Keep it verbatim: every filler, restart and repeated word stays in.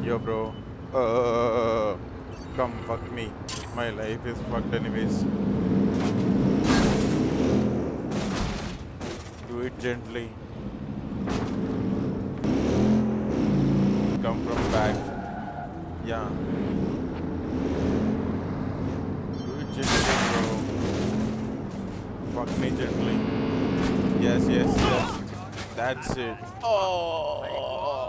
Yo, bro. Uh, come fuck me. My life is fucked anyways. Do it gently. Come from back. Yeah. Do it gently, bro. Fuck me gently. Yes, yes, yes. That's it. Oh.